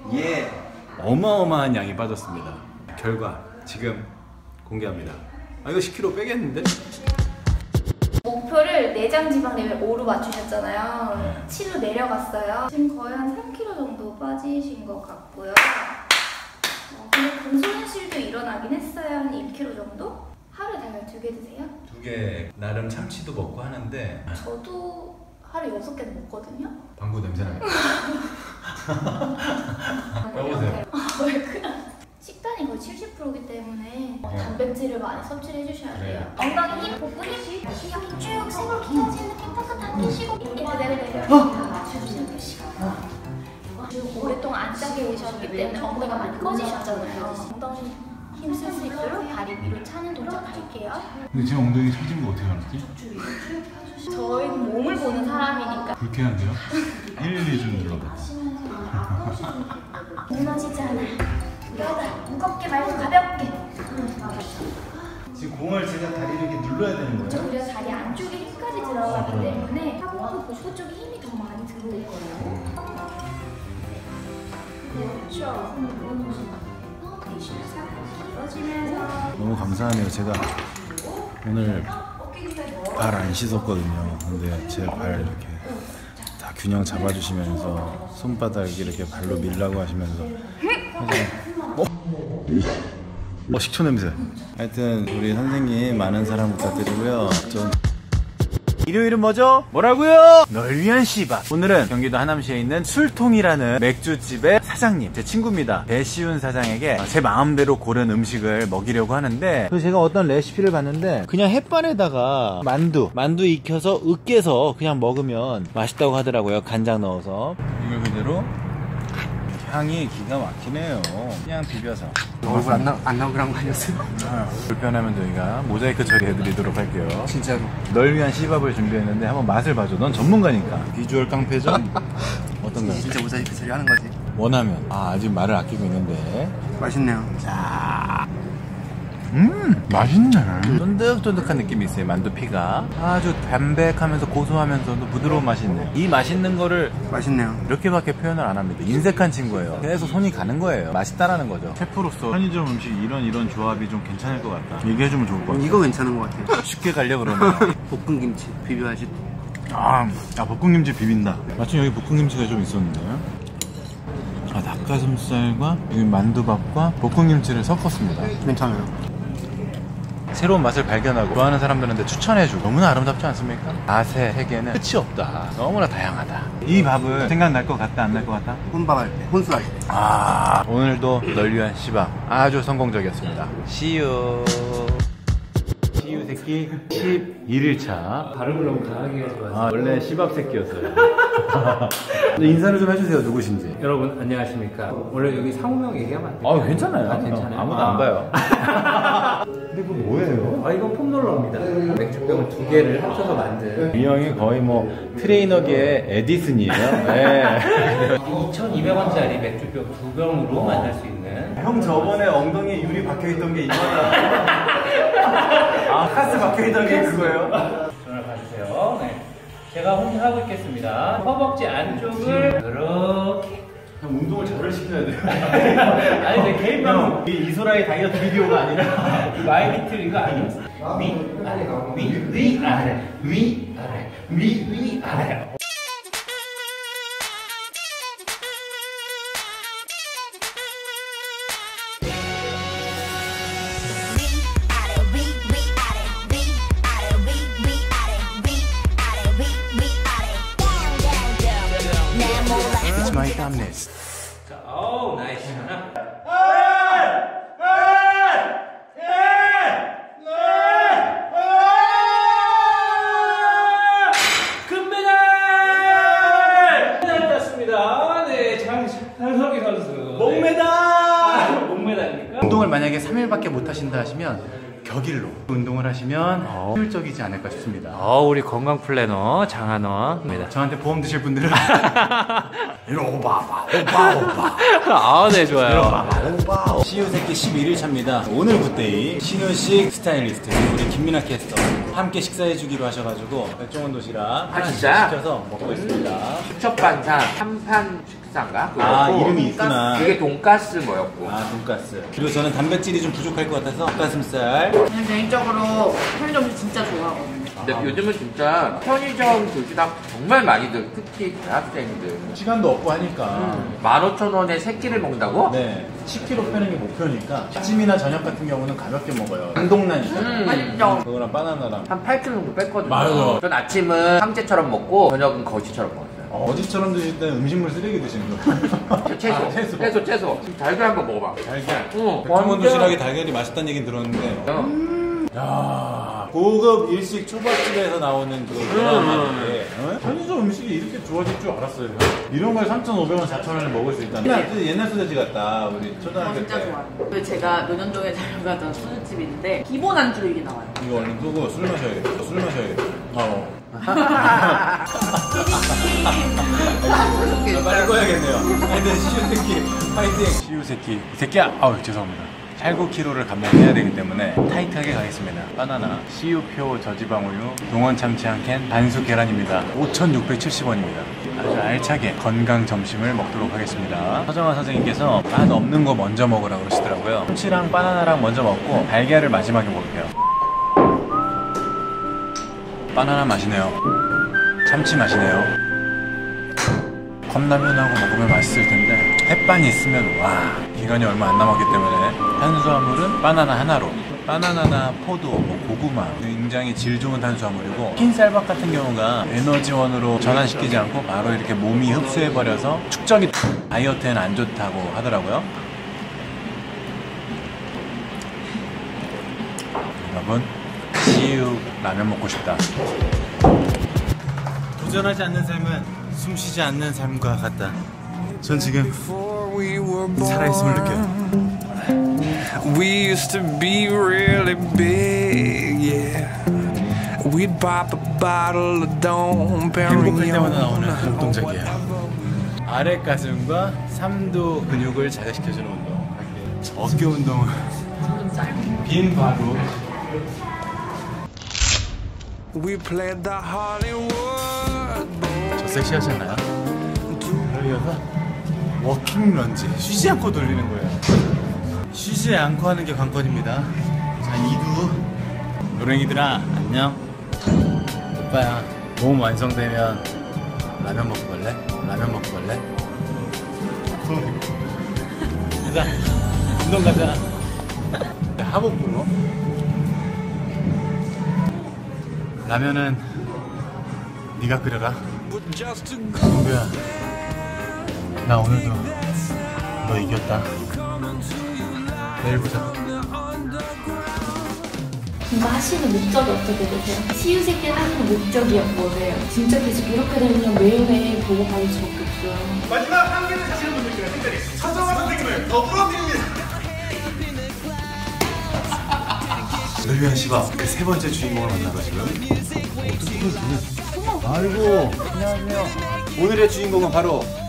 예. 어마어마한 양이 빠졌습니다. 결과 지금 공개합니다. 아 이거 10kg 빼겠는데? 목표를 내장 지방 레벨 5로 맞추셨잖아요. 7로 내려갔어요. 지금 거의 한 3kg 정도 빠지신 것 같고요. 근데 근손실도 일어나긴 했어요. 한 1kg 정도? 하루에 달걀 2개 드세요? 2개. 나름 참치도 먹고 하는데 저도 하루에 6개는 먹거든요? 방구 냄새 나요. 빼보세요. 왜 그냥 식단이 거의 70%이기 때문에 단백질을 많이 섭취를 해주셔야 돼요. 엉덩이 힘, 복부 힘, 여기 쭉 생각 끼워지는 느낌 탁탁 당기시고 이렇게 그대로 내려주시면 맞춰주시면 되시고 그리고 오랫동안 안 짜게 오셨기 때문에 엉덩이가 많이 꺼지셨잖아요. 엉덩이 힘 쓸 수 있도록 다리 위로 차는 동작 할게요. 근데 제 엉덩이 처진 거 어떻게 알았지? 저희는 몸을 보는 사람이니까 불쾌한데요? 112 좀 눌러봐. 무너지지 않아. 무겁게 말고 가볍게. 지금 공을 제가 다리를 이렇게 눌러야 되는 거예요? 오히려 다리 안쪽에 힘까지 들어가기 때문에 하복부 복부 쪽에 힘이 더 많이 들어올 거예요. 그렇죠. 대신에 살짝 길어지면서. 너무 감사하네요. 제가 오늘 발 안 씻었거든요. 근데 제 발 이렇게 다 균형 잡아주시면서 손바닥 이렇게 발로 밀라고 하시면서 식초 냄새. 하여튼 우리 선생님 많은 사랑 부탁드리고요. 전 일요일은 뭐죠? 뭐라고요? 널 위한 씨밥. 오늘은 경기도 하남시에 있는 술통이라는 맥주집의 사장님, 제 친구입니다. 배시훈 사장에게 제 마음대로 고른 음식을 먹이려고 하는데, 그래서 제가 어떤 레시피를 봤는데 그냥 햇반에다가 만두 익혀서 으깨서 그냥 먹으면 맛있다고 하더라고요. 간장 넣어서. 이걸 그대로 향이 기가 막히네요. 그냥 비벼서. 얼굴 안 나오기로 한 거 아니었어요? 불편하면 저희가 모자이크 처리해드리도록 할게요. 진짜로. 널 위한 씨밥을 준비했는데 한번 맛을 봐줘. 넌 전문가니까. 비주얼 깡패전? 어떤가요? 진짜 모자이크 처리하는 거지. 원하면. 아직 말을 아끼고 있는데. 맛있네요. 자, 맛있네. 쫀득쫀득한 느낌이 있어요. 만두피가 아주 담백하면서 고소하면서도 부드러운 맛이 있네. 이 맛있는 거를 맛있네요. 이렇게밖에 표현을 안 합니다. 인색한 친구예요. 계속 손이 가는 거예요. 맛있다라는 거죠. 셰프로서 편의점 음식 이런 조합이 좀 괜찮을 것 같다. 얘기해주면 좋을 것 같아. 이거 괜찮은 것 같아요. 쉽게 가려고 그러네요. 볶음김치 비벼야지. 볶음김치 비빈다. 마침 여기 볶음김치가 좀 있었는데. 닭가슴살과 여기 만두밥과 볶음김치를 섞었습니다. 괜찮아요. 새로운 맛을 발견하고 좋아하는 사람들한테 추천해주고 너무나 아름답지 않습니까? 맛의 세계는 끝이 없다. 너무나 다양하다. 이 밥은 생각날 것 같다, 안 날 것 같다? 혼밥할 때, 혼술할 때. 오늘도 널 위한 씨밥 아주 성공적이었습니다. 시유 새끼 11일차. 발음을 너무 강하게 해서 원래 씨밥 새끼였어요. 인사를 좀 해주세요. 누구신지. 여러분 안녕하십니까. 원래 여기 상호명 얘기하면 안 돼요? 괜찮아요. 괜찮아요? 아무도 안 봐요. 근데 그거 뭐예요? 이건 폼롤러입니다. 맥주병을 2개를 합쳐서 만든 이 형이 거의 뭐 트레이너계의 에디슨이에요. 네. 2,200원짜리 맥주병 2병으로 만들 수 있는. 형 저번에 엉덩이에 유리 박혀있던 게 이거다. 카스 박혀있던 게 그거예요? 전화 가주세요. 네. 제가 혼자 하고 있겠습니다. 허벅지 안쪽을 이렇게. 형 운동을 저를 시켜야 돼요. 아니 근데 개인 방송 이소라의 다이어트 비디오가 아니라 마이리틀 이거 아니었어. 위 아래 위 아래 위 아래 위 아래. It's my dumbness. 자, 나이스. 하나. 금메달! 메달 땄습니다. 네, 장석희 선수. 목메달! 목메달입니까? 운동을 만약에 3일밖에 못 하신다 하시면 격일로 운동을 하시면 효율적이지 않을까 싶습니다. 우리 건강 플래너 장한원입니다. 저한테 보험 드실 분들은 이리 오빠. 네, 좋아요. 오빠. 시우새끼 11일차입니다. 오늘 굿데이 신우식 스타일리스트 우리 김민아 캐스터 함께 식사해주기로 하셔가지고 백종원 도시락 하나씩 진짜? 시켜서 먹고 있습니다. 수첩반사 3판 식사 파스타인가? 아, 그거고 이름이 있구나. 그게 돈가스 뭐였고. 아, 돈가스. 그리고 저는 단백질이 좀 부족할 것 같아서 닭가슴살. 저는 개인적으로 편의점 음식 진짜 좋아하거든요. 근데 요즘은 진짜 편의점 도시락 정말 많이들, 특히 대학생들. 시간도 없고 하니까. 15,000원에 3끼를 먹는다고? 네. 10kg 빼는 게 목표니까 아침이나 저녁 같은 경우는 가볍게 먹어요. 강동란이죠. 맛있죠? 그거랑 바나나랑. 한 8kg 정도 뺐거든요. 맞아. 전 아침은 황제처럼 먹고 저녁은 거지처럼 먹었어요. 어지처럼 드실 때는 음식물 쓰레기 드시는 거. 채소. 아, 채소. 지금 달걀 한번 먹어봐. 달걀. 응. 백종원 도시락에 달걀이 맛있다는 얘기는 들었는데. 야, 고급 일식 초밥집에서 나오는 그거 드라마인데 편의점 음식이 이렇게 좋아질 줄 알았어요. 이런 걸 3,500원, 4,000원에 먹을 수 있다는. 옛날 소세지 같다. 우리 초등학교 진짜 때. 좋아요. 그리고 제가 노년동에 다녀가던 소주집이 있는데 기본 안주로 이게 나와요. 이거 얼른 끄고 술 마셔야겠다. 술 마셔야겠다. 빨리 꺼야겠네요. 하여튼 시우새끼 파이팅. 시우새끼 새끼야. 아우 죄송합니다. 8-9kg를 감량해야 되기 때문에 타이트하게 가겠습니다. 바나나, CU표 저지방우유, 동원 참치 한 캔, 반숙 계란입니다. 5,670원입니다. 아주 알차게 건강 점심을 먹도록 하겠습니다. 서정아 선생님께서 맛 없는 거 먼저 먹으라고 그러시더라고요. 참치랑 바나나랑 먼저 먹고 달걀을 마지막에 먹을게요. 바나나 맛이네요. 참치 맛이네요. 컵라면하고 먹으면 맛있을 텐데 햇반이 있으면 와, 기간이 얼마 안 남았기 때문에 탄수화물은 바나나 하나로, 바나나나 포도, 고구마 굉장히 질 좋은 탄수화물이고 흰쌀밥 같은 경우가 에너지원으로 전환시키지 않고 바로 이렇게 몸이 흡수해버려서 축적이 다이어트에는 안 좋다고 하더라고요. 여러분, CU 라면 먹고 싶다. 도전하지 않는 삶은 숨쉬지 않는 삶과 같다. 전 지금 살아있음을 느껴요. We used to be really big, yeah. We'd pop a bottle of Dom 행복할 때마다 Perignon. 나오는 운동작이야. 아래 가슴과 삼두 근육을 자극시켜주는 운동. 어깨 운동은 빈 바로. We played the Hollywood Bowl. 저 섹시하지 않아요? 그러면서 워킹 런지 쉬지 않고 돌리는 거예요. 쉬지 않고 하는 게 관건입니다. 자, 2두 노랭이들아 안녕. 오빠야 몸 완성되면 라면 먹고 갈래? 라면 먹고 갈래? 가자. 운동 가자. 하복부로 라면은 네가 끓여라. 동규야, 나 오늘도 너 이겼다. 내일 보자. 이거 하시는 목적이 어떻게 되세요? 시우새끼를 하시는 목적이 뭐세요? 진짜 계속 이렇게 되면 매일매일 보고 받을 수밖에 없어요. 마지막 한 개를 사시는 분들께 특별히 서정아 선생님을 더 불러드립니다. 널 위한 시밥 그 세 번째 주인공을 만나가 지금. 어떻게 그래? 아이고 안녕하세요. 오늘의 주인공은 바로